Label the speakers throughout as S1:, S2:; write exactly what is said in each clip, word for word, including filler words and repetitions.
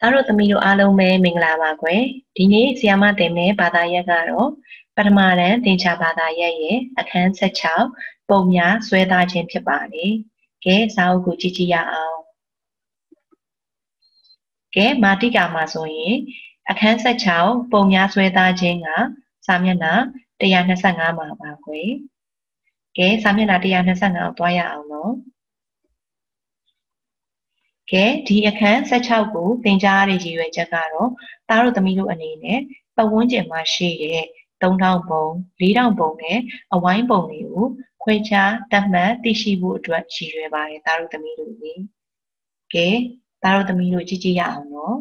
S1: သားတို့သမီးတို့အားလုံးပဲမင်္ဂလာပါကွယ်ဒီနေ့ဆီယာမတင်တဲ့ဘာသာရပ်ကတော့ပထမတန်းသင်္ချာဘာသာရပ်ရဲ့အခန်းဆက်၆ပုံများဆွဲသားခြင်းဖြစ်ပါတယ်ကဲစာအုပ်ကိုကြည့်ကြည့်ရအောင်ကဲမာတိကာမှာဆိုရင်အခန်းဆက်၆ပုံများဆွဲသားခြင်းကစာမျက်နှာone twenty-fiveမှာပါကွယ်ကဲစာမျက်နှာone twenty-fiveကိုတွားရအောင်နော်ကဲဒီအခန်းဆက်၆ကိုသင်ကြားရတဲ့ရည်ရွယ်ချက်ကတော့သားတို့သမီးတို့အနေနဲ့ပတ်ဝန်းကျင်မှာရှိတဲ့သုံးထောင်ပုံလေးထောင်ပုံနဲ့အဝိုင်းပုံတွေကိုခွဲခြားတတ်မှတ်သိရှိဖို့အတွက်ရည်ရွယ်ပါတယ်သားတို့သမီးတို့ကြီးကဲသားတို့သမီးတို့ကြည့်ကြည့်ရအောင်နော်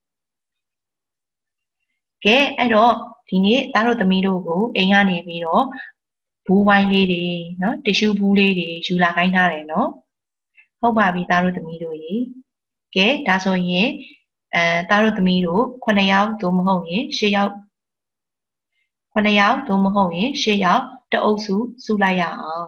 S1: ကဲအဲ့တော့ဒီနေ့သားတို့သမီးတို့ကိုအိမ်ကနေပြီးတော့ဘူးဝိုင်းလေးတွေနော်တ िश ူးဘူးလေးတွေယူလာခိုင်းထားတယ်နော်ဟုတ်ပါပြီသားတို့သမီးတို့ကြီးကဲဒါဆိုရင်အဲသားတို့သမီးတို့nineယောက်သို့မဟုတ်ရင်tenယောက်nineယောက်သို့မဟုတ်ရင်tenယောက်တအုပ်စုစုလိုက်ရအောင်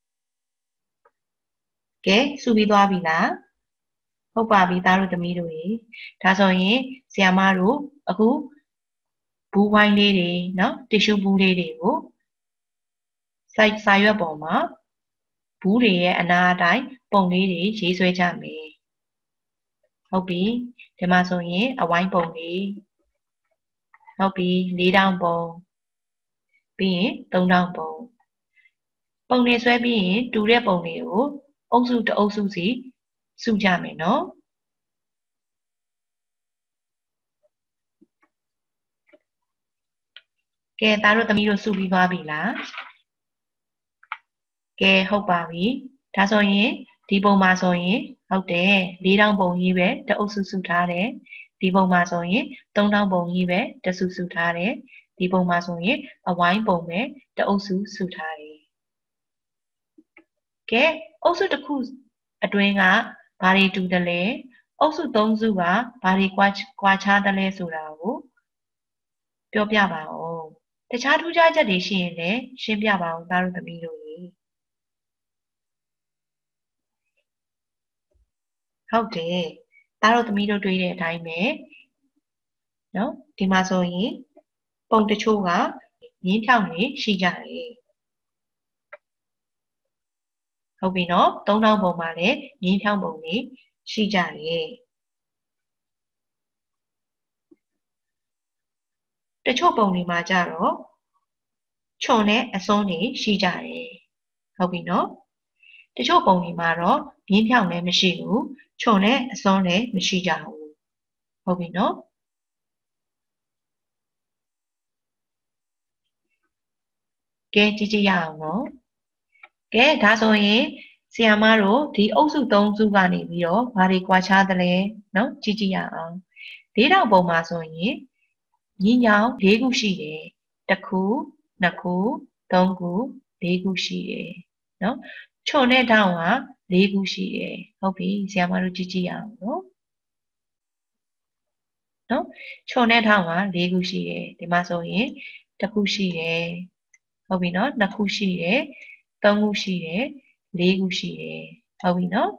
S1: ကဲစုပြီးသွားပြီလားဟုတ်ပါပြီသားတို့သမီးတို့ကြီးဒါဆိုရင်ဆရာမတို့အခုဘူးဝိုင်းလေးတွေနော်တီရှူးဘူးလေးတွေကိုစိုက်စာရွက်ပေါ်မှာဘူးတွေရဲ့အနာအတိုင်းပုံလေးတွေရေးဆွဲကြမယ်ဟုတ်ပြီဒီမှာဆိုရင်အဝိုင်းပုံလေးဟုတ်ပြီလေးထောင်ပုံပြီးရင်သုံးထောင်ပုံပုံတွေဆွဲပြီးရင်တူတဲ့ပုံတွေကိုအုပ်စုတအုပ်စုစီစုကြမယ်နော်ကဲသားတို့သမီးတို့စုပြီးသွားပြီလားကဲဟုတ်ပါပြီဒါဆိုရင်ဒီပုံမှာဆိုရင်ဟုတ်တယ်လေးထောင်ပုံကြီးပဲတအုပ်စုစုထားတယ်ဒီပုံမှာဆိုရင်သုံးထောင်ပုံကြီးပဲတစုစုထားတယ်ဒီပုံမှာဆိုရင်အဝိုင်းပုံပဲတအုပ်စုစုထားတယ်ကဲအုပ်စုတစ်ခုအတွင်းကဘာတွေတူတယ်လဲအုပ်စုသုံးစုကဘာတွေကွာကွာခြားတယ်လဲဆိုတာကိုပြောပြပါဦးတခြားထူးခြားချက်တွေရှိရင်လည်းရှင်းပြပါဦးသားတို့သမီးတို့ရေဟုတ်တယ်သားတို့သမီးတို့တွေ့တဲ့အတိုင်းပဲနော်ဒီမှာဆိုရင်ပုံတချို့ကရင်းဖြောင်းနေရှိကြတယ်ဟုတ်ပြီနော်သုံးထောင်ပုံမှာလည်းရင်းဖြောင်းပုံတွေရှိကြတယ်တချို့ပုံတွေမှာကြတော့ခြုံနဲ့အစွန်းတွေရှိကြတယ်ဟုတ်ပြီနော်တချို့ပုံတွေမှာတော့ရင်းဖြောင်းလည်းမရှိဘူးခြုံနဲ့အစွန်းလည်းမရှိကြဘူးဟုတ်ပြီနော်ကဲကြည့်ကြည့်ရအောင်နော်ကဲဒါဆိုရင်ဆီယာမတို့ဒီအုပ်စုသုံးစုကနေပြီးတော့ဘာတွေကွာခြားသလဲနော်ကြည့်ကြည့်ရအောင်လေးထောင်ပုံမှာဆိုရင်ညီညောင်၄ခုရှိတယ်တစ်ခုနှစ်ခုသုံးခုလေးခုရှိတယ်နော်ခြုံနဲ့ထောင်ကလေးခုရှိတယ်ဟုတ်ပြီဆီယာမတို့ကြည့်ကြည့်ရအောင်နော်နော်ခြုံနဲ့ထောင်ကလေးခုရှိတယ်ဒီမှာဆိုရင်တစ်ခုရှိတယ်ဟုတ်ပြီနော်နှစ်ခုရှိတယ်သုံးခုရှိတယ်လေးခုရှိတယ်ဟုတ်ပြီနော်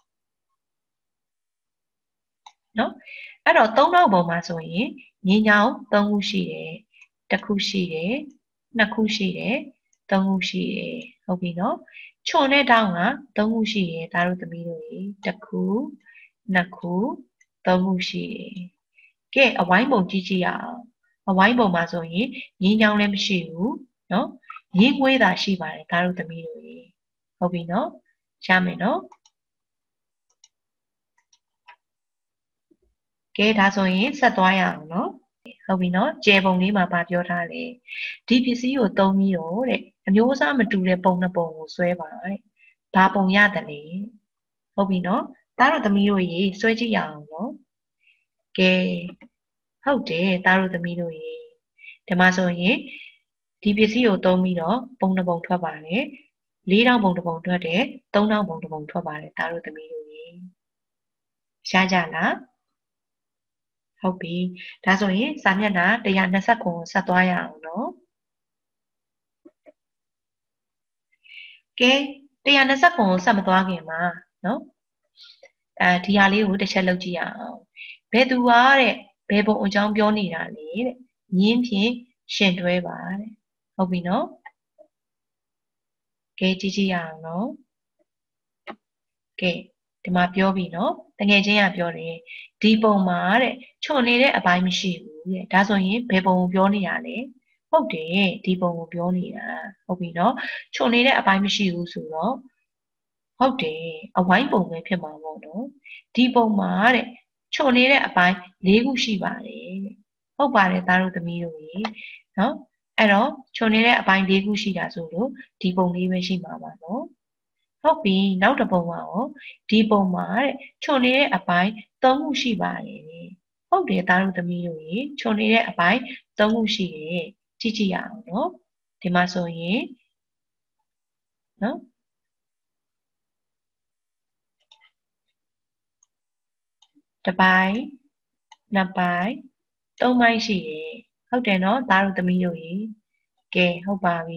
S1: နော်အဲ့တော့သုံးထောင်ပုံမှာဆိုရင်ညင်ညောင်သုံးခုရှိတယ်တစ်ခုရှိတယ်နှစ်ခုရှိတယ်သုံးခုရှိတယ်ဟုတ်ပြီနော်ခြုံနဲ့တောင်းကသုံးခုရှိတယ်ဒါတို့သမီးတို့ရေတစ်ခုနှစ်ခုသုံးခုရှိတယ်ကဲအဝိုင်းပုံကြည့်ကြည့်ရအောင်အဝိုင်းပုံမှာဆိုရင်ညင်ညောင်လည်းမရှိဘူးနော်ရင်းဝေးတာရှိပါတယ်ဒါတို့သမီးတို့ရေဟုတ်ပြီနော်ရမယ်နော်ကဲဒါဆိုရင်ဆက်သွားရအောင်နော်ဟုတ်ပြီနော်ကျဲပုံလေးမှာဗာပြောထားတယ်ဒီပစ္စည်းကိုသုံးပြီးတော့တဲ့အမျိုးအစားမတူတဲ့ပုံနှစ်ပုံကိုဆွဲပါတဲ့ဘာပုံရတယ်လဲဟုတ်ပြီနော်ဒါတော့သမီးတို့ရေဆွဲကြည့်ရအောင်နော်ကဲဟုတ်တယ်ဒါတို့သမီးတို့ရေဒီမှာဆိုရင်ဒီပစ္စည်းကိုသုံးပြီးတော့ပုံနှစ်ပုံထွက်ပါတယ်လေးထောင်ပုံတစ်ပုံထွက်တယ်သုံးထောင်ပုံတစ်ပုံထွက်ပါတယ်ဒါတို့သမီးတို့ရေရှားကြလားဟုတ်ပြီဒါဆိုရင်စာမျက်နှာone twenty-nineကိုဆက်သွားရအောင်နော်ကဲone twenty-nineကိုဆက်မသွားခင်မှာနော်အဲဒီဟာလေးကိုတစ်ချက်လုပ်ကြည့်ရအောင်ဘယ်သူကတဲ့ဘယ်ပုံအကြောင်းပြောနေတာလဲတဲ့ညင်းဖြင့်ရှင်တွဲပါတဲ့ဟုတ်ပြီနော်ကဲကြည့်ကြည့်ရအောင်နော်ကဲဒီမှာပြောပြီနော်တကယ်ချင်းကပြောတယ်ဒီပုံမှာတဲ့ခြုံနေတဲ့အပိုင်းမရှိဘူးတဲ့ဒါဆိုရင်ဘယ်ပုံကိုပြောနေတာလဲဟုတ်တယ်ဒီပုံကိုပြောနေတာဟုတ်ပြီနော်ခြုံနေတဲ့အပိုင်းမရှိဘူးဆိုတော့ဟုတ်တယ်အဝိုင်းပုံပဲဖြစ်မှာပေါ့နော်ဒီပုံမှာတဲ့ခြုံနေတဲ့အပိုင်း၄ခုရှိပါတယ်တဲ့ဟုတ်ပါတယ်သားတို့သမီးတို့ရေနော်အဲ့တော့ခြုံနေတဲ့အပိုင်း၄ခုရှိတာဆိုလို့ဒီပုံလေးပဲရှိမှာပါနော်ဟုတ်ပြီနောက်တစ်ပုံကရောဒီပုံမှာတဲ့ခြုံနေတဲ့အပိုင်း၃ခုရှိပါတယ်ဟုတ်တယ်သားတို့သမီးတို့ရေခြုံနေတဲ့အပိုင်း၃ခုရှိတယ်ကြည့်ကြည့်ရအောင်နော်ဒီမှာဆိုရင်နော်တစ်ပိုင်းနှစ်ပိုင်းသုံးပိုင်းရှိတယ်ဟုတ်တယ်နော်သားတို့သမီးတို့ရေကဲဟုတ်ပါပြီ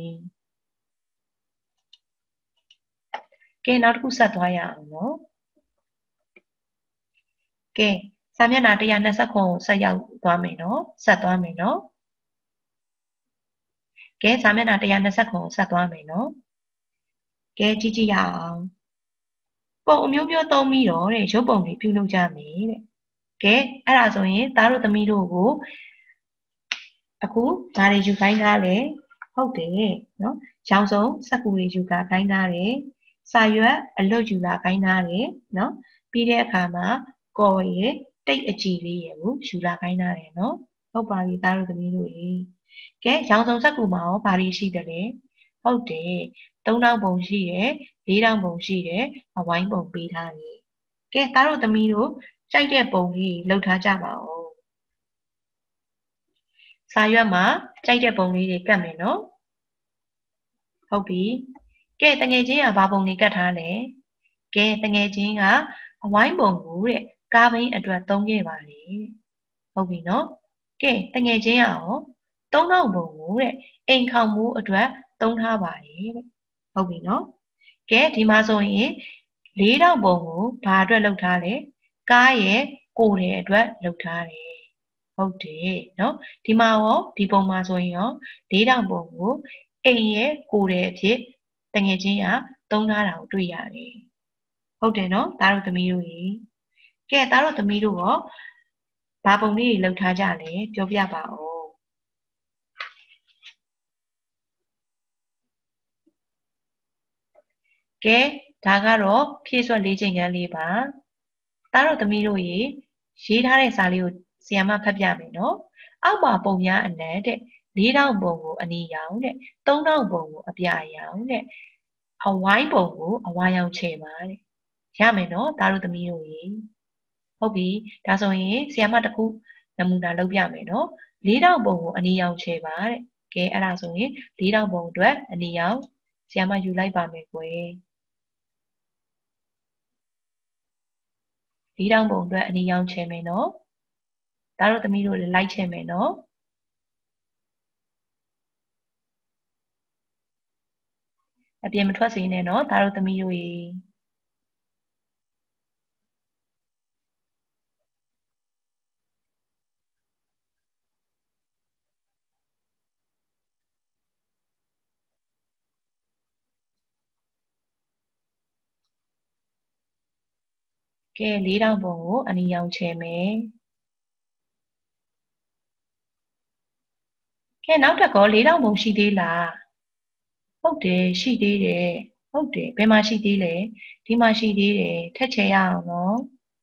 S1: ကဲနောက်တစ်ခုဆက်သွားရအောင်နော်ကဲစာမျက်နှာone twenty-nineကိုဆက်ရောက်သွားမယ်နော်ဆက်သွားမယ်နော်ကဲစာမျက်နှာone twenty-nineကိုဆက်သွားမယ်နော်ကဲကြည့်ကြည့်ရအောင်ပုံအမျိုးမျိုးသုံးပြီးတော့တဲ့ရုပ်ပုံတွေပြုလုပ်ကြမယ်တဲ့ကဲအဲ့ဒါဆိုရင်သားတို့သမီးတို့ကိုအခုဒါတွေယူခိုင်းထားလဲဟုတ်တယ်နော်ရောင်စုံစက္ကူတွေယူတာခိုင်းထားတယ်စာရွက်အလွတ်ယူလာခိုင်းထားတယ်နော်ပြီးတဲ့အခါမှာကော်ရည်တိတ်အကြည်လေးရကိုယူလာခိုင်းထားတယ်နော်ဟုတ်ပါပြီသားတို့သမီးတို့ရေကဲရောင်စုံစက္ကူမှာရောဘာတွေရှိတယ်လဲဟုတ်တယ်သုံးထောင်ပုံရှိတယ်လေးထောင်ပုံရှိတယ်အဝိုင်းပုံပေးထားတယ်ကဲသားတို့သမီးတို့ကြိုက်တဲ့ပုံလေးလှုပ်ထားကြပါဦးစာရွက်မှာကြိုက်တဲ့ပုံလေးတွေကတ်မယ်နော်ဟုတ်ပြီကဲတငယ်ချင်းကဘာပုံလေးကတ်ထားလဲကဲတငယ်ချင်းကအဝိုင်းပုံကိုတဲ့ကားဘိန်းအတွက်သုံးခဲ့ပါလေဟုတ်ပြီနော်ကဲတငယ်ချင်းကရောသုံးထောင်ပုံကိုတဲ့အိမ်ခေါင်မိုးအတွက်သုံးထားပါလေတဲ့ဟုတ်ပြီနော်ကဲဒီမှာဆိုရင်လေးထောင်ပုံကိုဘာအတွက်လုပ်ထားလဲကားရဲ့ကိုယ်ရဲ့အတွက်လုပ်ထားတယ်ဟုတ်တယ်နော်ဒီမှာရောဒီပုံမှာဆိုရင်ရောလေးထောင်ပုံကိုအိမ်ရဲ့ကိုယ်ရဲ့အဖြစ်တငယ်ချင်းကသုံးထားတာကိုတွေ့ရတယ်ဟုတ်တယ်နော်သားတို့သမီးတို့ရေကဲသားတို့သမီးတို့ရောဘာပုံလေးတွေလုပ်ထားကြလဲပြောပြပါဦးကဲဒါကတော့ဖြည့်စွက်လေးချိန်ခန်းလေးပါသားတို့သမီးတို့ရေရေးထားတဲ့စာလေးကိုဆီယမဖတ်ပြမယ်နော်အောက်ပါပုံများအနက်တဲ့လေးထောင်ပုံကိုအနီရောင်တဲ့သုံးထောင်ပုံကိုအပြရောင်တဲ့အဝိုင်းပုံကိုအဝါရောင်ချေပါတဲ့ရမယ်နော်သားတို့သမီးတို့ရေဟုတ်ပြီဒါဆိုရင်ဆီယမတစ်ခုနမူနာလုပ်ပြမယ်နော်လေးထောင်ပုံကိုအနီရောင်ချေပါတဲ့ကဲအဲ့ဒါဆိုရင်လေးထောင်ပုံအတွက်အနီရောင်ဆီယမယူလိုက်ပါမယ်ကွယ်လေးထောင်ပုံအတွက်အနီရောင်ချေမယ်နော်ဒါတို့သမီးတို့လည်းလိုက်ချင်မယ်နော်အပြင်မထွက်စေနဲ့နော်ဒါတို့သမီးတို့ရေကဲလေးထောင်ပုံကိုအနီရောင်ချယ်မယ်ကဲနောက်တစ်ခေါက်လေးထောင်ပုံရှိသေးလားဟုတ်တယ်ရှိသေးတယ်ဟုတ်တယ်ဘယ်မှာရှိသေးလဲဒီမှာရှိသေးတယ်ထက်ချယ်ရအောင်နော်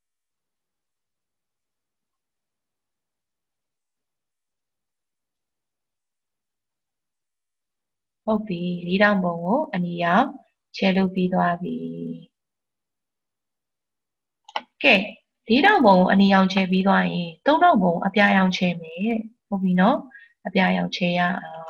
S1: ဟုတ်ပြီလေးထောင်ပုံကိုအနီရောင်ချယ်လုပ်ပြီးသွားပြီကဲလေးထောင်ပုံကိုအနီရောင်ချယ်ပြီးသွားရင်သုံးထောင်ပုံအပြာရောင်ချယ်မယ်ဟုတ်ပြီနော်အပြာရောင်ချယ်ရအောင်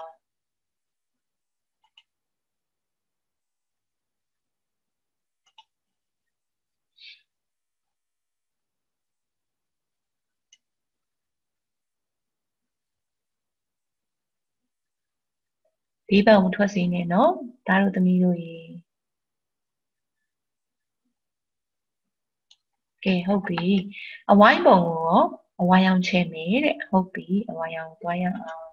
S1: ဒီဘက်ကိုထွက်စေနဲ့နော်ဒါတို့သမီးတို့ရေကဲဟုတ်ပြီအဝိုင်းပုံကိုရောအဝိုင်းအောင်ချဲမယ်တဲ့ဟုတ်ပြီအဝိုင်းအောင်သွားရအောင်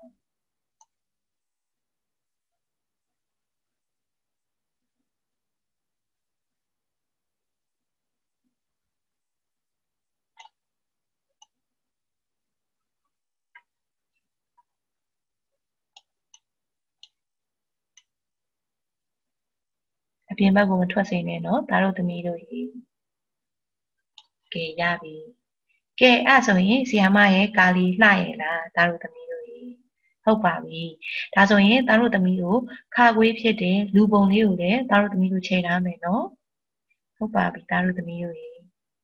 S1: အပြင်ဘက်ကိုမထွက်စေနဲ့နော်ဒါတို့သမီးတို့ရေကဲရပြီကဲအဲ့ဆိုရင်ဆီယာမရဲ့ကာလီလှရဲ့လားဒါတို့သမီးတို့ရေဟုတ်ပါပြီဒါဆိုရင်ဒါတို့သမီးတို့ခါခွေးဖြစ်တဲ့လူပုံလေးကိုလည်းဒါတို့သမီးတို့ချိန်ထားမယ်နော်ဟုတ်ပါပြီဒါတို့သမီးတို့ရေ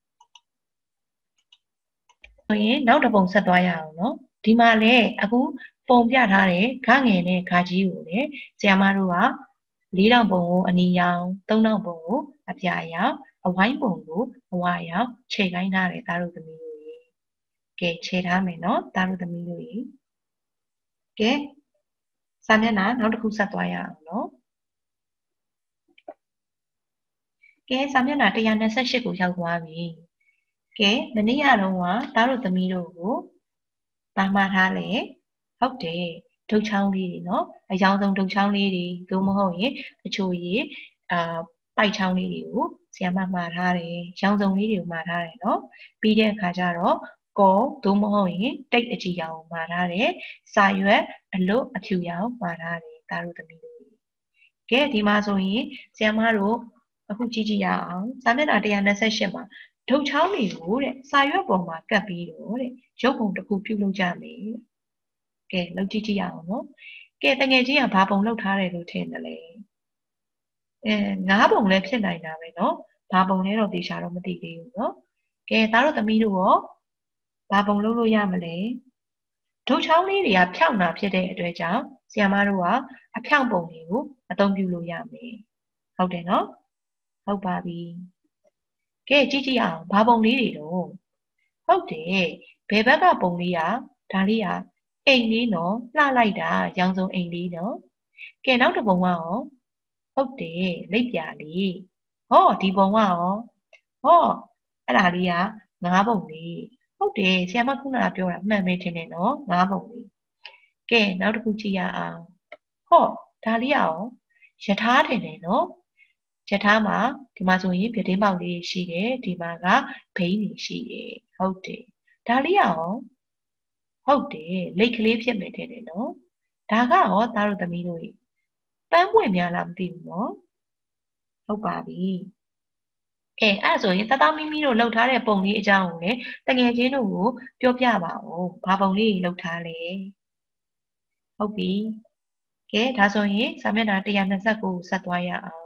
S1: ဆိုရင်နောက်တစ်ပုံဆက်သွားရအောင်နော်ဒီမှာလည်းအခုပုံပြထားတဲ့ခငယ်နဲ့ခါကြီးကိုလည်းဆီယာမတို့ကလေးတောင်ပုံကိုအနီရောင်သုံးတောင်ပုံကိုအပြာရောင်အဝိုင်းပုံကိုအဝါရောင်ခြေခိုင်းထားတယ်ဒါတို့သမီးတို့ရေကဲခြေထားမယ်နော်ဒါတို့သမီးတို့ရေကဲစာမျက်နှာနောက်တစ်ခုဆက်သွားရအောင်နော်ကဲစာမျက်နှာone twenty-eightကိုရောက်သွားပြီကဲမနေ့ကတော့ကဒါတို့သမီးတို့ကိုပါမှားထားလေဟုတ်တယ်ဒုတ်ချောင်းလေးတွေနော်အယောင်ဆုံးဒုတ်ချောင်းလေးတွေသို့မဟုတ်ရင်တချို့ရေအာပိုက်ချောင်းလေးတွေကိုဆီယမမှားထားတယ်ရောင်စုံလေးတွေကိုမှားထားတယ်နော်ပြီးတဲ့အခါကျတော့ကောသို့မဟုတ်ရင်တိတ်အကြည့်ရောင်မှားထားတယ်စာရွက်အလွတ်အဖြူရောင်မှားထားတယ်ဒါတို့သမီးတို့ကဲဒီမှာဆိုရင်ဆီယမတို့အခုကြည့်ကြည့်ရအောင်စာမျက်နှာone twenty-eightမှာဒုတ်ချောင်းတွေကိုတဲ့စာရွက်ပေါ်မှာကပ်ပြီးတော့တဲ့ရုပ်ပုံတစ်ခုပြုလုပ်ကြမယ်ကဲလုပ်ကြည့်ကြည့်ရအောင်နော်ကဲတငယ်ချင်းကဘာပုံလုပ်ထားတယ်လို့ထင်တယ်လေအဲငါးပုံလည်းဖြစ်နိုင်တာပဲနော်ဘာပုံလဲတော့တေချာတော့မသိသေးဘူးနော်ကဲဒါတို့သမီးတို့ရောဘာပုံလုပ်လို့ရမလဲဒုတ်ချောင်းလေးတွေကဖြောင့်တာဖြစ်တဲ့အတွက်ကြောင့်ဆီယမတို့ကအဖြောင့်ပုံတွေကိုအသုံးပြုလို့ရမယ်ဟုတ်တယ်နော်ဟုတ်ပါပြီကဲကြည့်ကြည့်အောင်ဘာပုံလေးတွေတော့ဟုတ်တယ်ဘယ်ဘက်ကပုံလေးကဒါလေးကအိမ်လေးနော်လှလိုက်တာရောင်စုံအိမ်လေးနော်ကဲနောက်တစ်ပုံကရောဟုတ်တယ်လိပ်ပြာလေးဟောဒီပုံကရောဟောအဲ့ဒါလေးကငါးပုံလေးဟုတ်တယ်ဆရာမခုနကပြောတာမှန်ပဲထင်တယ်နော်ငါးပုံလေးကဲနောက်တစ်ခုကြည့်ရအောင်ဟောဒါလေးကရောယထာထင်တယ်နော်ယထာမှာဒီမှာဆိုရင်ပြတင်းပေါက်လေးရှိတယ်ဒီမှာကဘိန်းကြီးရှိတယ်ဟုတ်တယ်ဒါလေးကရောဟုတ်တယ်လိတ်ကလေးဖြစ်မယ်တဲ့နော်ဒါကရောသားတို့သမီးတို့ပန်းပွင့်များလားမသိဘူးနော်ဟုတ်ပါပြီအဲအဲ့ဆိုရင်တသားမီမီတို့လှုပ်ထားတဲ့ပုံလေးအကြောင်းကိုလည်းတငယ်ချင်းတို့ကိုပြောပြပါဦးဘာပုံလေးလှုပ်ထားလဲဟုတ်ပြီကဲဒါဆိုရင်စာမျက်နှာone twenty-nineကိုဆက်သွားရအောင်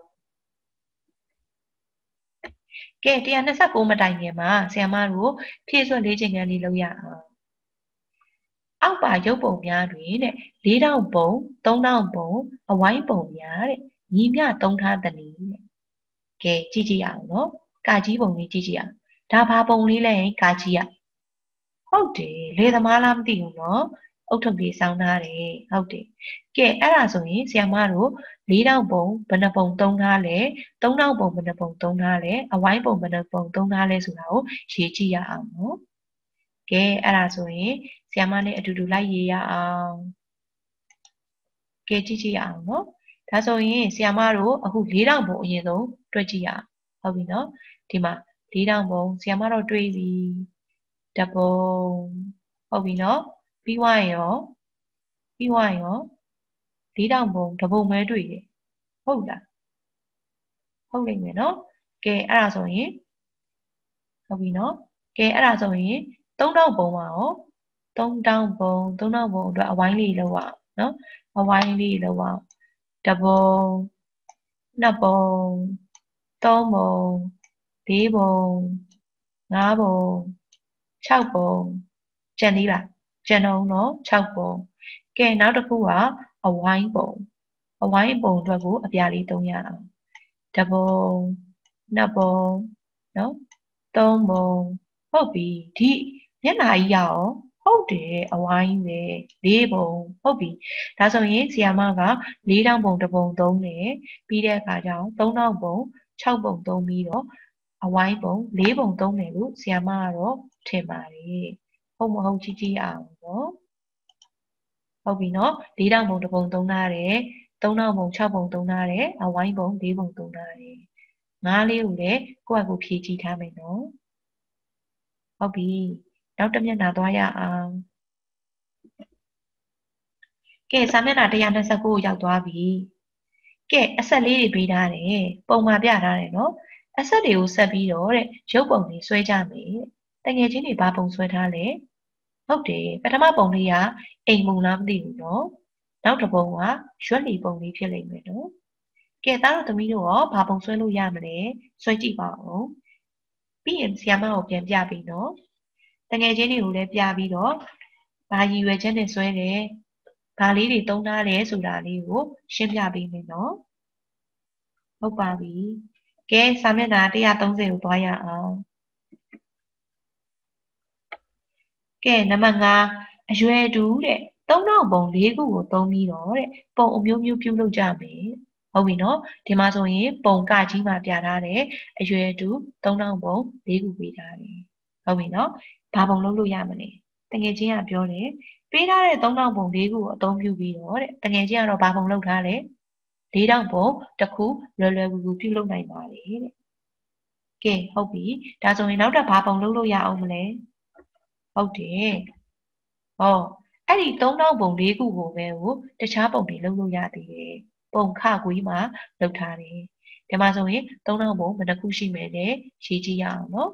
S1: ကဲone twenty-nineမတိုင်ခင်မှာဆရာမတို့ဖြည့်စွက်လေ့ကျင့်ခန်းလေးလုပ်ရအောင်အောက်ပါရုပ်ပုံများတွင်တဲ့လေးတောင်ပုံသုံးတောင်ပုံအဝိုင်းပုံများတဲ့ညီမျှသုံးထားသည်တဲ့ကဲကြည့်ကြည့်အောင်နော်ကာကြီးပုံလေးကြည့်ကြည့်အောင်ဒါဘာပုံလေးလဲကာကြီးอ่ะဟုတ်တယ်လေသမားလားမသိဘူးနော်အုတ်ထုပ်လေးစောင်းထားတယ်ဟုတ်တယ်ကဲအဲ့ဒါဆိုရင်ဆရာမတို့လေးတောင်ပုံဘယ်နှပုံသုံးထားလဲသုံးတောင်ပုံဘယ်နှပုံသုံးထားလဲအဝိုင်းပုံဘယ်နှပုံသုံးထားလဲဆိုတာကိုရေးကြည့်ရအောင်နော်ကဲအဲ့ဒါဆိုရင်ဆရာမနဲ့အတူတူလိုက်ရေးရအောင်ကဲကြည့်ကြည့်ရအောင်နော်ဒါဆိုရင်ဆရာမတို့အခုလေးတောင်ပုံအရင်ဆုံးတွက်ကြည့်ရအောင်ဟုတ်ပြီနော်ဒီမှာလေးတောင်ပုံဆရာမတို့တွေးပြီတပုံဟုတ်ပြီနော်ပြီးွားရင်ရောပြီးွားရင်ရောလေးတောင်ပုံတပုံပဲတွေ့တယ်ဟုတ်လားဟုတ်လိမ့်မယ်နော်ကဲအဲ့ဒါဆိုရင်ဟုတ်ပြီနော်ကဲအဲ့ဒါဆိုရင်သုံးတောင်ပုံပါရောသုံးတောင်ပုံသုံးတောင်ပုံအတွက်အဝိုင်းလေးလောက်အောင်နော်အဝိုင်းလေးလောက်အောင်တပုံနှစ်ပုံသုံးပုံလေးပုံငါးပုံခြောက်ပုံကျန်သေးလားကျန်တော့နော်ခြောက်ပုံကဲနောက်တစ်ခုကအဝိုင်းပုံအဝိုင်းပုံအတွက်ကိုအပြာလေးသုံးရအောင်တပုံနှစ်ပုံနော်သုံးပုံဟုတ်ပြီဒီမျက်နှာကြီးရအောင်ဟုတ်တယ်အဝိုင်းပဲလေးပုံဟုတ်ပြီဒါဆိုရင်ဆီယာမကလေးတောင်ပုံတစ်ပုံသုံးတယ်ပြီးတဲ့အခါကျတော့သုံးတောင်ပုံခြောက်ပုံသုံးပြီးတော့အဝိုင်းပုံ၄ပုံသုံးတယ်လို့ဆရာမကတော့ထင်ပါတယ်ဟုတ်မဟုတ်ကြည့်ကြည့်အောင်နော်ဟုတ်ပြီနော်၄တောင်ပုံတစ်ပုံသုံးထားတယ်သုံးတောင်ပုံ၆ပုံသုံးထားတယ်အဝိုင်းပုံ၄ပုံသုံးထားတယ်ငါးလေးကိုလည်းကိုယ့်အကူဖြည့်ကြည့်ထားမယ်နော်ဟုတ်ပြီနောက်တစ်မျက်နှာသွားရအောင်ကဲစာမျက်နှာone twenty-nineကိုရောက်သွားပြီကဲအဆက်လေးတွေပေးထားတယ်ပုံမှန်ပြထားတယ်နော်အဆက်တွေကိုဆက်ပြီးတော့တဲ့ရုပ်ပုံတွေဆွဲကြမယ်တကယ်ချင်းတွေဘာပုံဆွဲထားလဲဟုတ်တယ်ပထမပုံလေးကအိမ်ပုံလားမသိဘူးနော်နောက်တစ်ပုံကရွက်လီပုံလေးဖြစ်လိမ့်မယ်နော်ကဲသားတို့သမီးတို့ရောဘာပုံဆွဲလို့ရမလဲဆွဲကြည့်ပါဦးပြီးရင်ဆရာမကိုပြန်ပြပြီးနော်တကယ်ချင်းတွေကိုလည်းပြပြီးတော့ဘာရည်ရွယ်ချက်နဲ့ဆွဲတယ်ဘာလေးတွေသုံးထားတယ်ဆိုတာလေးကိုရှင်းပြပေးမယ်နော်ဟုတ်ပါပြီကဲစာမျက်နှာone thirtyကိုသွားရအောင်ကဲနံပါတ်fiveအရွယ်တူတဲ့သုံးတောင်ပုံ၄ခုကိုသုံးပြီးတော့တဲ့ပုံအမျိုးမျိုးပြုလုပ်ကြမယ်ဟုတ်ပြီနော်ဒီမှာဆိုရင်ပုံကကြီးမှာပြထားတယ်အရွယ်တူသုံးတောင်ပုံ၄ခုပေးထားတယ်ဟုတ်ပြီနော်ဘာပုံလုပ်လို့ရမလဲတကယ်ချင်းကပြောတယ်ပေးထားတဲ့သုံးတောင်ပုံ၄ခုကိုအသုံးပြုပြီးတော့တဲ့တကယ်ချင်းကတော့ဘာပုံလုပ်ထားလဲ၄တောင်ပုံတစ်ခုလွယ်လွယ်ကူကူပြုလုပ်နိုင်ပါတယ်တဲ့ကဲဟုတ်ပြီဒါဆိုရင်နောက်ထပ်ဘာပုံလုပ်လို့ရအောင်မလဲဟုတ်တယ်ဟောအဲ့ဒီသုံးတောင်ပုံ၄ခုကိုပဲကိုတခြားပုံတွေလုပ်လို့ရသေးတယ်ပုံခကွေးမှာလုပ်ထားတယ်ဒီမှာဆိုရင်သုံးတောင်ပုံဘယ်နှခုရှိမယ်လဲရေးကြည့်ရအောင်နော်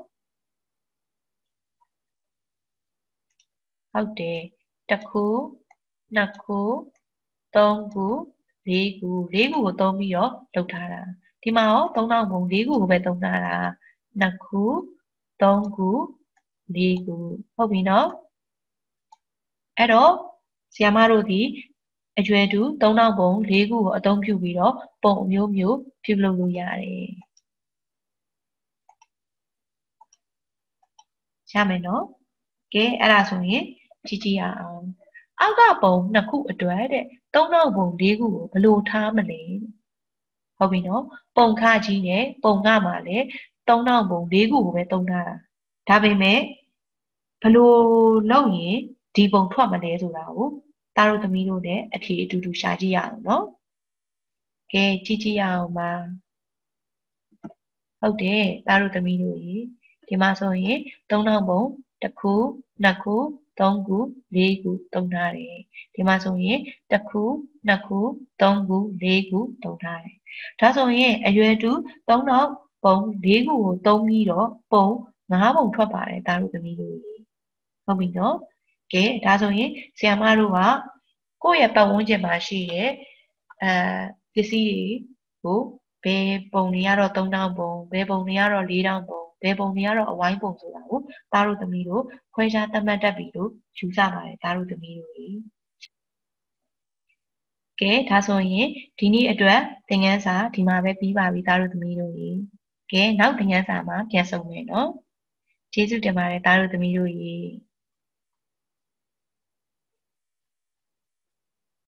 S1: ဟုတ်တယ်တစ်ခုနှစ်ခုသုံးခုလေးခုလေးခုကိုသုံးပြီးတော့လုပ်ထားတာဒီမှာရောသုံးတောင်ပုံလေးခုကိုပဲသုံးထားတာနှစ်ခုသုံးခုလေးခုဟုတ်ပြီနော်အဲ့တော့ဆရာမတို့ဒီအရွယ်တူသုံးတောင်ပုံလေးခုကိုအသုံးပြုပြီးတော့ပုံအမျိုးမျိုးပြုလုပ်လို့ရတယ်ရမယ်နော်ကဲအဲ့ဒါဆိုရင်ကြည့်ကြည့်ရအောင်အောက်ကပုံနှစ်ခုအတွက်တဲ့သုံးတောင်ပုံလေးခုကိုဘယ်လိုထားမလဲဟုတ်ပြီနော်ပုံခကြီးနဲ့ပုံကမှာလည်းသုံးတောင်ပုံလေးခုကိုပဲသုံးထားတာဒါပေမဲ့ဘယ်လိုလုပ်ရင်ဒီပုံထွက်မလဲဆိုတာကိုသားတို့သမီးတို့လည်းအဖြေအတူတူရှာကြည့်ရအောင်နော်ကဲကြည့်ကြည့်ရအောင်ပါဟုတ်တယ်သားတို့သမီးတို့ရေဒီမှာဆိုရင်သုံးတောင်ပုံတစ်ခုနှစ်ခုသုံးခုလေးခုသုံးထားတယ်ဒီမှာဆိုရင်တစ်ခုနှစ်ခုသုံးခုလေးခုသုံးထားတယ်ဒါဆိုရင်အရွယ်တူသုံးတောင်ပုံလေးခုကိုသုံးပြီးတော့ပုံငါးပုံထွက်ပါတယ်သားတို့သမီးတို့ရေဟုတ်ပြီနော်ကဲဒါဆိုရင်ဆရာမတို့ကကိုယ့်ရဲ့ပတ်ဝန်းကျင်မှာရှိတဲ့အဲပစ္စည်းတွေကိုဘယ်ပုံတွေကတော့သုံးတောင်ပုံဘယ်ပုံတွေကတော့လေးတောင်ပုံဘယ်ပုံတွေကတော့အဝိုင်းပုံဆိုတာကိုသားတို့သမီးတို့ခွဲခြားသတ်မှတ်တတ်ပြီလို့ယူဆပါတယ်သားတို့သမီးတို့ကြီးကဲဒါဆိုရင်ဒီနေ့အတွက်သင်ခန်းစာဒီမှာပဲပြီးပါပြီသားတို့သမီးတို့ကြီးကဲနောက်သင်ခန်းစာမှာပြန်ဆုံမယ်နော်ကျေးဇူးတင်ပါတယ်သားတို့သမီးတို့ကြီး